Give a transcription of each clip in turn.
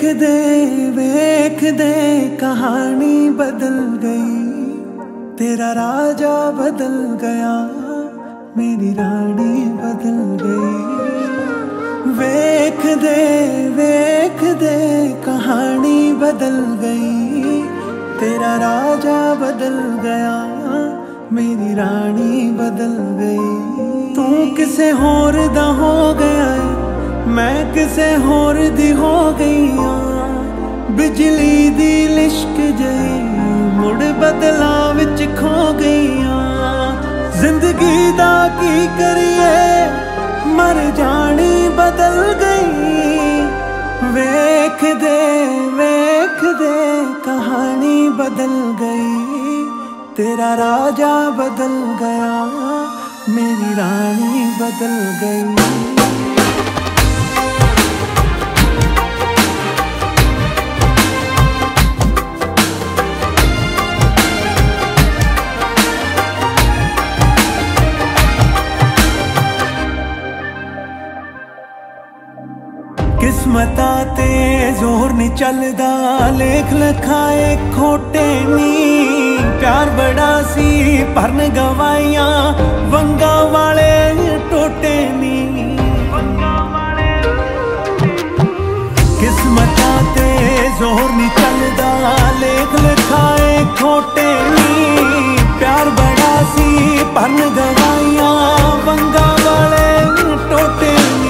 वेख दे कहानी बदल गई, तेरा राजा बदल गया, मेरी रानी बदल गई। वेख दे कहानी बदल गई, तेरा राजा बदल गया, मेरी रानी बदल गई। तू किसे होर दा हो गया, मैं किसे होर दी हो गई। बिजली दी लिश्क जई मुड़ बदला विच खो गई। जिंदगी दा की करिए, मर जानी बदल गई। वेख दे कहानी बदल गई, तेरा राजा बदल गया, मेरी रानी बदल गई। किस्मता ते जोर नहीं चलदा, लेख लखाए खोटे नी। प्यार बड़ा सी परन गवाइया, वंगा वाले टोटे नी। किस्मता ते जोर नहीं चलदा, लेख लखाए खोटे नी। प्यार बड़ा सी परन गवाइया, वंगा वाले टोटे नी।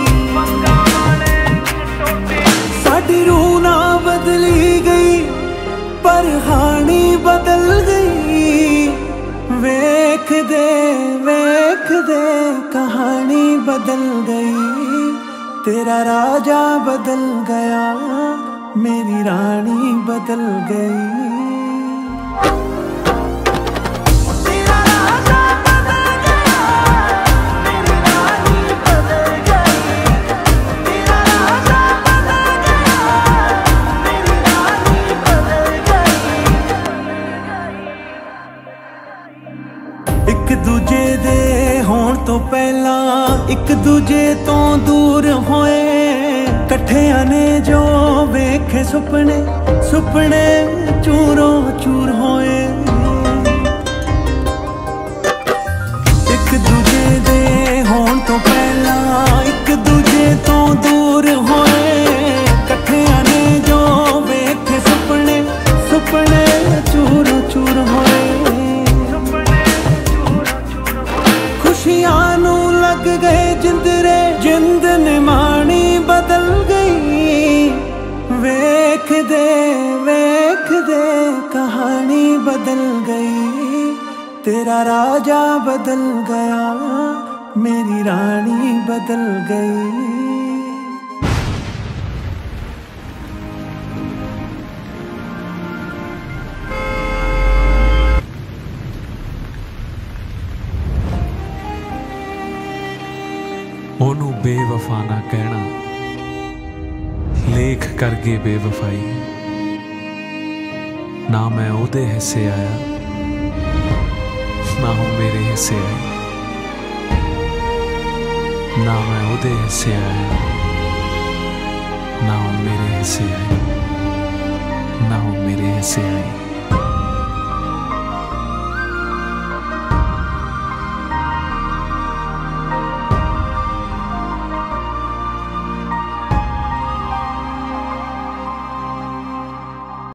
रूह ना बदली गई, पर हानी बदल गई। वेख दे कहानी बदल गई, तेरा राजा बदल गया, मेरी रानी बदल गई। एक दूजे दे होण तो पहला एक दूजे तो दूर होए। कट्ठियां ने जो वेखे सुपने, सुपने चूरों चूर होए। एक दूजे दे होण तो पहला एक दूजे तो दूर होए। कट्ठियां ने जो वेखे सुपने, सुपने चूरों चूर होए। खुशियां नू लग गए जिंदरे, जिंद निमाणी बदल गई। वेख दे कहानी बदल गई, तेरा राजा बदल गया, मेरी रानी बदल गई। ओनू बेवफा ना कहना, लेख कर गए बेवफाई। ना मैं ओदे हिस्से आया, ना हूं मेरे हिस्से आई। ना मैं ओदे हिस्से आया, ना हूं मेरे हिस्से आई। ना हूं मेरे हिस्से आई।